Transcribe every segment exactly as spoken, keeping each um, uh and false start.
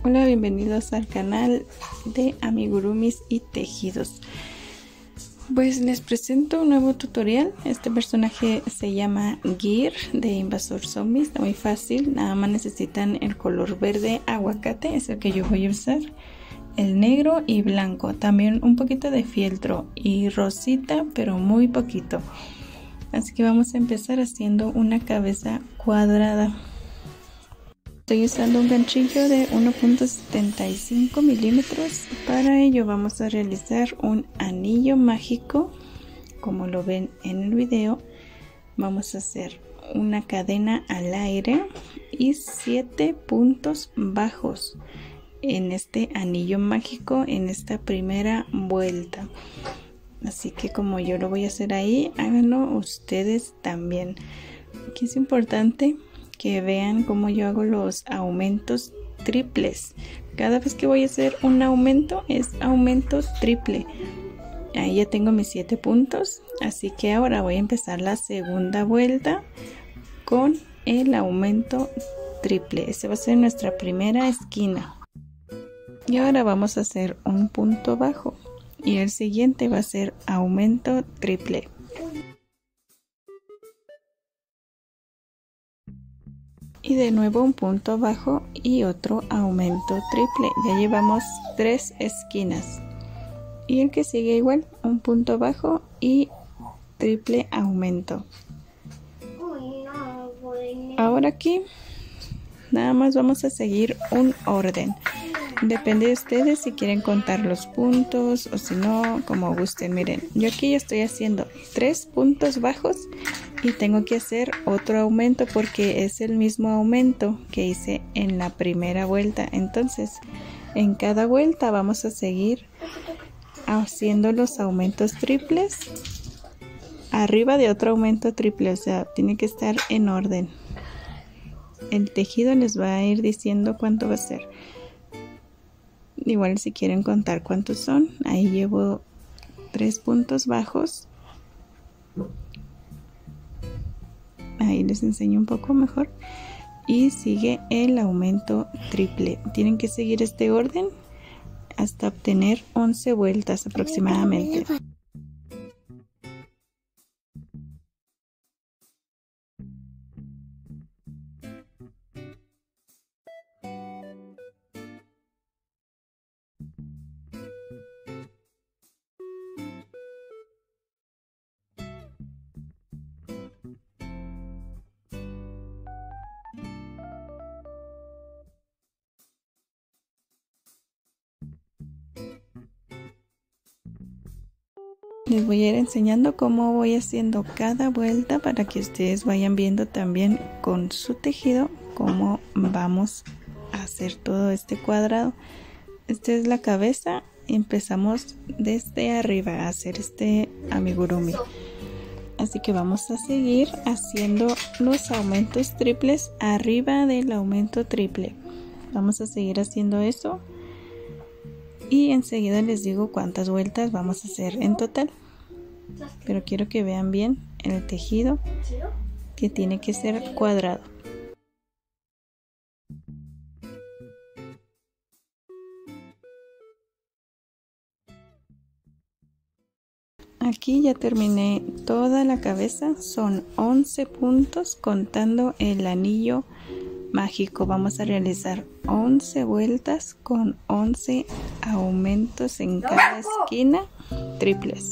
Hola, bienvenidos al canal de amigurumis y tejidos. Pues les presento un nuevo tutorial. Este personaje se llama Gear de Invasor Zombies. Está muy fácil, nada más necesitan el color verde aguacate, es el que yo voy a usar, el negro y blanco, también un poquito de fieltro y rosita, pero muy poquito. Así que vamos a empezar haciendo una cabeza cuadrada. Estoy usando un ganchillo de uno punto setenta y cinco milímetros. Para ello vamos a realizar un anillo mágico, como lo ven en el video. Vamos a hacer una cadena al aire y siete puntos bajos en este anillo mágico en esta primera vuelta. Así que como yo lo voy a hacer ahí, háganlo ustedes también. Aquí es importante que vean cómo yo hago los aumentos triples. Cada vez que voy a hacer un aumento es aumento triple. Ahí ya tengo mis siete puntos, así que ahora voy a empezar la segunda vuelta con el aumento triple. Ese va a ser nuestra primera esquina. Y ahora vamos a hacer un punto bajo y el siguiente va a ser aumento triple. Y de nuevo un punto bajo y otro aumento triple. Ya llevamos tres esquinas. Y el que sigue igual, un punto bajo y triple aumento. Ahora aquí nada más vamos a seguir un orden. Depende de ustedes si quieren contar los puntos o si no, como gusten. Miren, yo aquí ya estoy haciendo tres puntos bajos y tengo que hacer otro aumento porque es el mismo aumento que hice en la primera vuelta. Entonces, en cada vuelta vamos a seguir haciendo los aumentos triples arriba de otro aumento triple, o sea, tiene que estar en orden. El tejido les va a ir diciendo cuánto va a ser. Igual si quieren contar cuántos son, ahí llevo tres puntos bajos. Ahí les enseño un poco mejor. Y sigue el aumento triple. Tienen que seguir este orden hasta obtener once vueltas aproximadamente. Les voy a ir enseñando cómo voy haciendo cada vuelta para que ustedes vayan viendo también con su tejido cómo vamos a hacer todo este cuadrado. Esta es la cabeza y empezamos desde arriba a hacer este amigurumi. Así que vamos a seguir haciendo los aumentos triples arriba del aumento triple. Vamos a seguir haciendo eso. Y enseguida les digo cuántas vueltas vamos a hacer en total. Pero quiero que vean bien el tejido, que tiene que ser cuadrado. Aquí ya terminé toda la cabeza. Son once puntos contando el anillo mágico. Vamos a realizar once vueltas con once aumentos en cada esquina triples.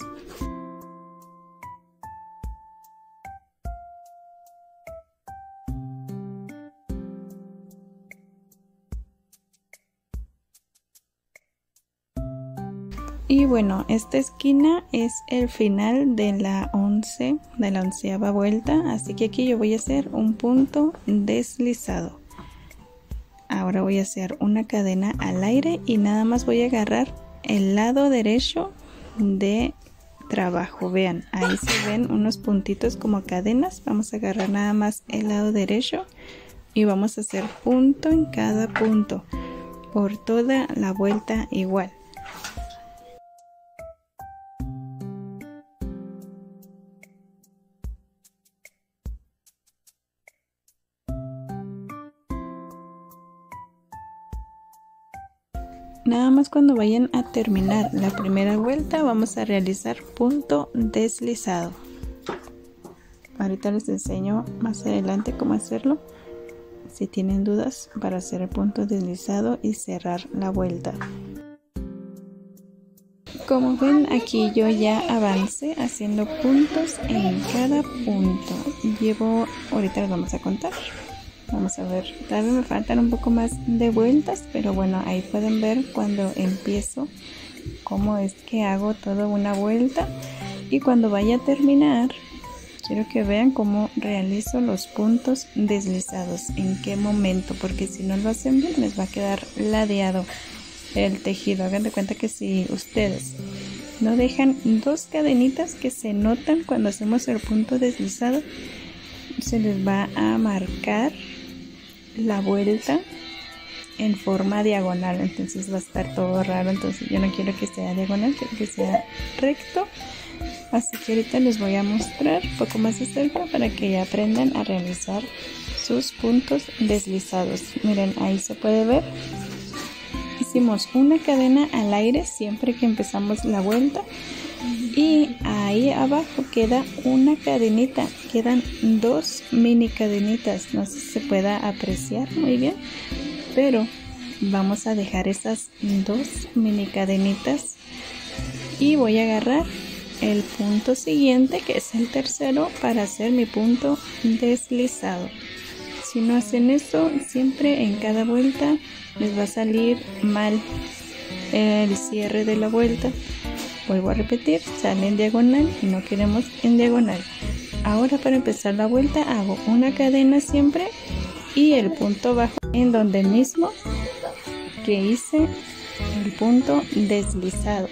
Y bueno, esta esquina es el final de la once, de la onceava vuelta, así que aquí yo voy a hacer un punto deslizado. Ahora voy a hacer una cadena al aire y nada más voy a agarrar el lado derecho de trabajo. Vean, ahí se ven unos puntitos como cadenas. Vamos a agarrar nada más el lado derecho y vamos a hacer punto en cada punto por toda la vuelta igual. Nada más cuando vayan a terminar la primera vuelta vamos a realizar punto deslizado. Ahorita les enseño más adelante cómo hacerlo, si tienen dudas, para hacer el punto deslizado y cerrar la vuelta. Como ven, aquí yo ya avancé haciendo puntos en cada punto. Llevo, ahorita los vamos a contar. Vamos a ver, tal vez me faltan un poco más de vueltas, pero bueno, ahí pueden ver cuando empiezo cómo es que hago toda una vuelta. Y cuando vaya a terminar, quiero que vean cómo realizo los puntos deslizados, en qué momento, porque si no lo hacen bien les va a quedar ladeado el tejido. Hagan de cuenta que si ustedes no dejan dos cadenitas que se notan cuando hacemos el punto deslizado, se les va a marcar la vuelta en forma diagonal, entonces va a estar todo raro. Entonces yo no quiero que sea diagonal, quiero que sea recto. Así que ahorita les voy a mostrar un poco más de cerca para que ya aprendan a realizar sus puntos deslizados. Miren, ahí se puede ver. Hicimos una cadena al aire siempre que empezamos la vuelta y ahí abajo queda una cadenita, quedan dos mini cadenitas, no sé si se pueda apreciar muy bien, pero vamos a dejar esas dos mini cadenitas y voy a agarrar el punto siguiente, que es el tercero, para hacer mi punto deslizado. Si no hacen eso, siempre en cada vuelta les va a salir mal el cierre de la vuelta. Vuelvo a repetir, sale en diagonal y no queremos en diagonal. Ahora, para empezar la vuelta, hago una cadena siempre y el punto bajo en donde mismo que hice el punto deslizado.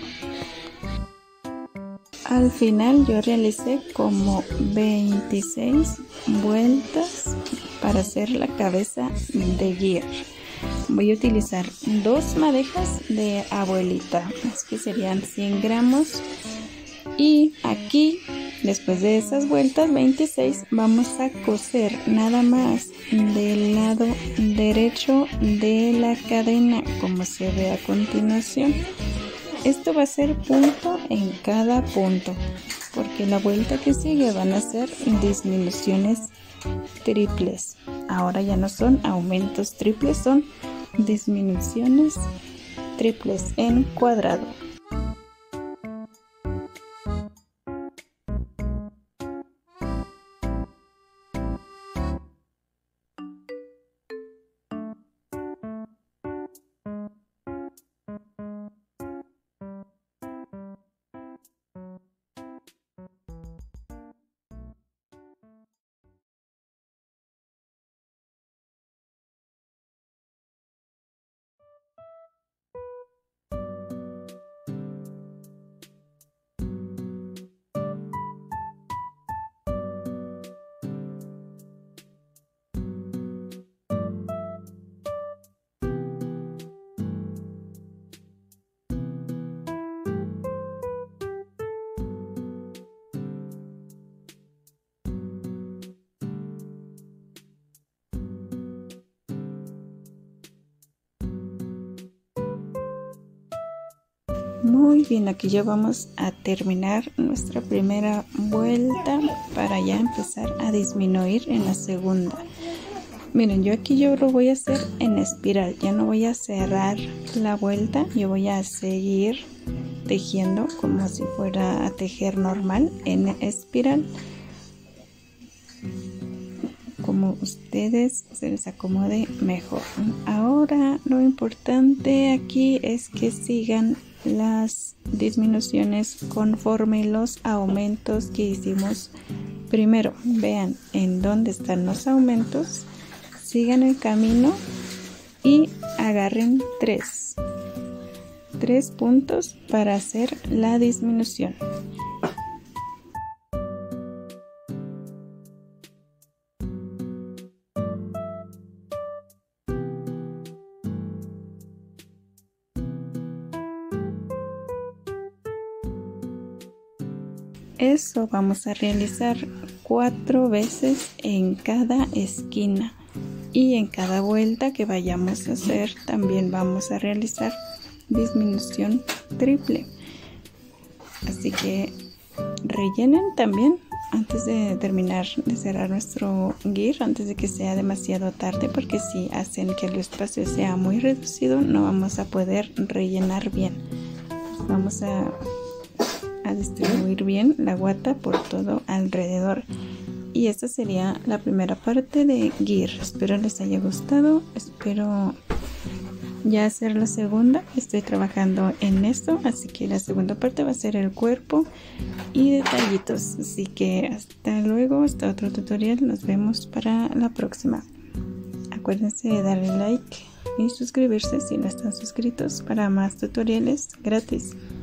Al final yo realicé como veintiséis vueltas para hacer la cabeza de Gear. Voy a utilizar dos madejas de abuelita, es que serían cien gramos. Y aquí, después de esas vueltas veintiséis, vamos a coser nada más del lado derecho de la cadena, como se ve a continuación. Esto va a ser punto en cada punto, porque la vuelta que sigue van a ser disminuciones triples. Ahora ya no son aumentos triples, son disminuciones triples en cuadrado. Muy bien, aquí ya vamos a terminar nuestra primera vuelta para ya empezar a disminuir en la segunda. Miren, yo aquí yo lo voy a hacer en espiral, ya no voy a cerrar la vuelta, yo voy a seguir tejiendo como si fuera a tejer normal en espiral, como ustedes se les acomode mejor. Ahora lo importante aquí es que sigan las disminuciones conforme los aumentos que hicimos primero. Vean en dónde están los aumentos, sigan el camino y agarren tres tres puntos para hacer la disminución. Eso vamos a realizar cuatro veces en cada esquina y en cada vuelta que vayamos a hacer también vamos a realizar disminución triple. Así que rellenen también antes de terminar de cerrar nuestro gear, antes de que sea demasiado tarde, porque si hacen que el espacio sea muy reducido no vamos a poder rellenar bien. Vamos a, a distribuir bien la guata por todo alrededor. Y esta sería la primera parte de gear. Espero les haya gustado, espero ya hacer la segunda. Estoy trabajando en esto, así que la segunda parte va a ser el cuerpo y detallitos. Así que hasta luego, hasta otro tutorial. Nos vemos para la próxima. Acuérdense de darle like y suscribirse si no están suscritos para más tutoriales gratis.